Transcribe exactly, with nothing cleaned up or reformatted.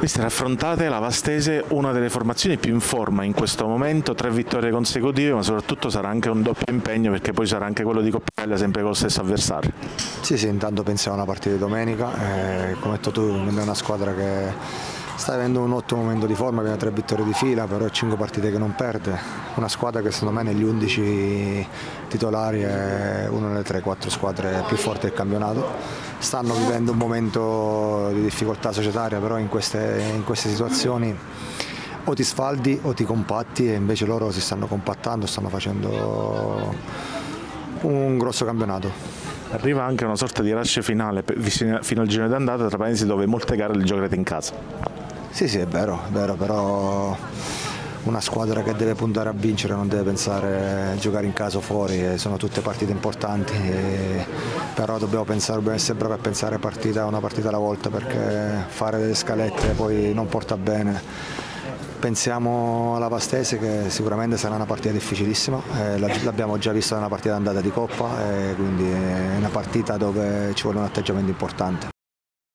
Mister, affrontate la Vastese, una delle formazioni più in forma in questo momento, tre vittorie consecutive, ma soprattutto sarà anche un doppio impegno perché poi sarà anche quello di Coppa Italia sempre con lo stesso avversario. Sì, sì, intanto pensiamo a una partita di domenica, eh, come hai detto tu, è una squadra che sta avendo un ottimo momento di forma, abbiamo tre vittorie di fila, però cinque partite che non perde, una squadra che secondo me negli undici titolari è una delle tre quattro squadre più forti del campionato. Stanno vivendo un momento di difficoltà societaria, però in queste, in queste situazioni o ti sfaldi o ti compatti, e invece loro si stanno compattando, stanno facendo un grosso campionato. Arriva anche una sorta di rush finale fino al girone d'andata, tra parentesi, dove molte gare le giocherete in casa. Sì, sì, è vero, è vero, però una squadra che deve puntare a vincere non deve pensare a giocare in casa o fuori, sono tutte partite importanti, però dobbiamo, pensare, dobbiamo essere bravi a pensare partita, una partita alla volta, perché fare delle scalette poi non porta bene. Pensiamo alla Vastese, che sicuramente sarà una partita difficilissima, eh, l'abbiamo già vista nella partita d'andata di Coppa, e quindi è una partita dove ci vuole un atteggiamento importante.